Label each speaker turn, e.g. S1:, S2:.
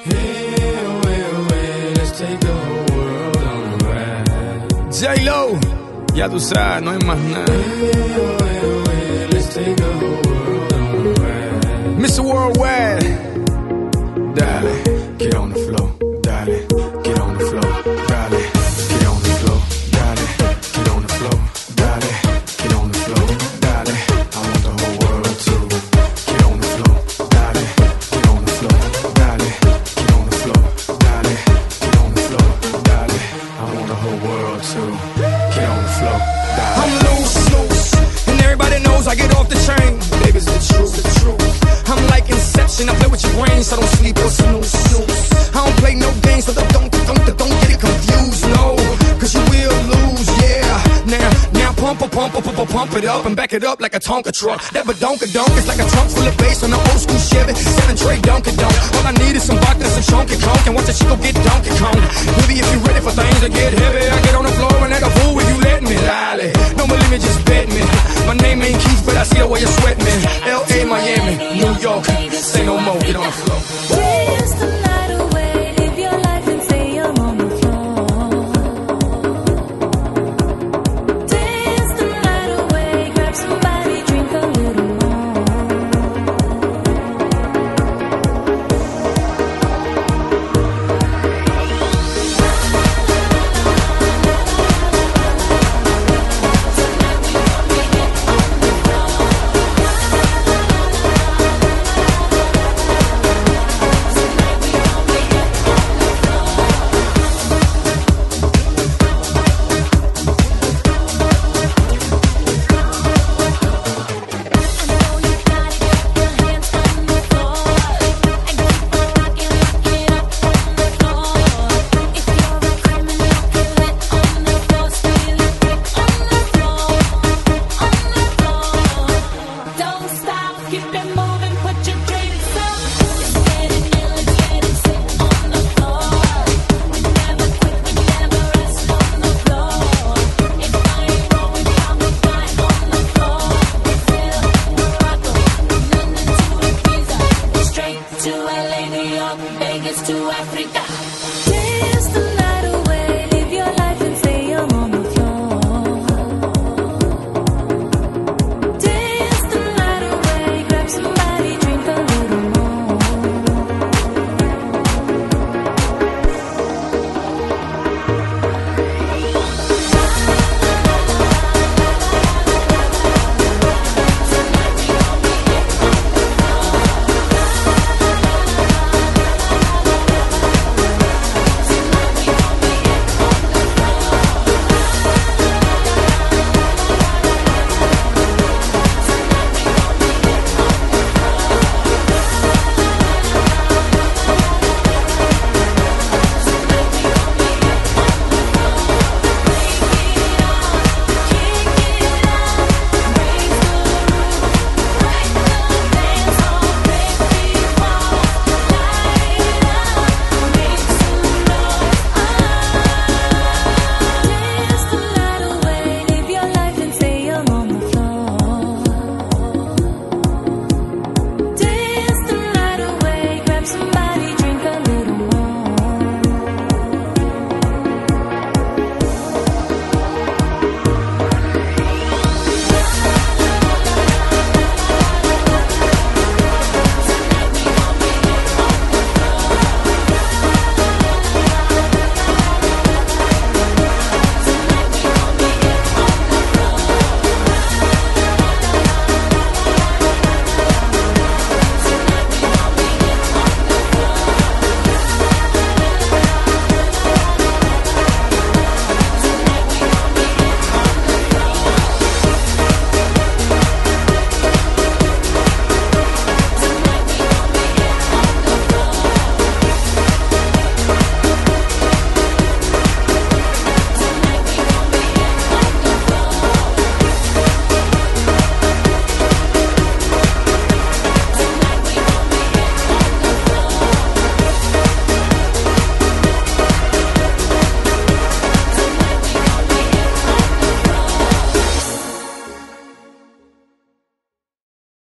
S1: Hey, oh, hey, oh, hey, let's take the whole world on a ride. J-Lo, ya tú sabes, no hay más nada. Hey, oh, hey, oh, hey, let's take the whole world on a ride. Mr. Worldwide, dale, get on the floor, dale, get on the floor, dale, get on the floor, dale, get on the floor, dale, get on the floor, dale. I want the whole world to get on the floor, dale, get on the floor, dale, get on the floor, dale, get on the floor, dale. I want the whole world to get on the floor, dale. I'm loose, and everybody knows I get off the train. Baby's the truth, the truth. I'm like Inception, I play with your brain, so don't sleep or snooze. I don't play no games, so don't get it confused, no, cause you will lose, yeah. Now pump it up and back it up like a Tonka truck. That badonka-donk is like a trunk full of bass on an old school Chevy 7 tray Donkey-Donk. All I need is some vodka and some chunky conk, and watch the chico get Donkey Kong. Maybe if you're ready for things to get heavy, I get on the floor and act a fool if you let me. Lally, don't believe me, just bet me. My name ain't Keith, but I see the way you sweat me. L.A., Miami, New York, say no more, get on the floor.
S2: Dance the night away, live your life and say you're on the floor. Dance the night away, grab somebody, drink a little more. To LA, New York, Vegas to Africa. Dance the night